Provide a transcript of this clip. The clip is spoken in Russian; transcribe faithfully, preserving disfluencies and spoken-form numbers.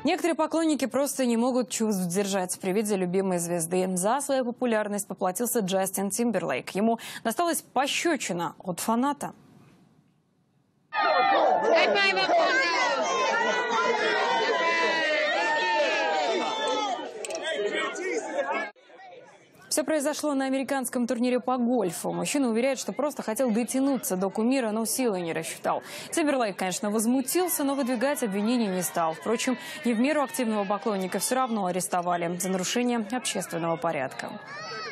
Некоторые поклонники просто не могут чувств сдержать при виде любимой звезды. За свою популярность поплатился Джастин Тимберлейк. Ему досталась пощечина от фаната. Все произошло на американском турнире по гольфу. Мужчина уверяет, что просто хотел дотянуться до кумира, но силы не рассчитал. Тимберлейк, конечно, возмутился, но выдвигать обвинений не стал. Впрочем, не в меру активного поклонника все равно арестовали за нарушение общественного порядка.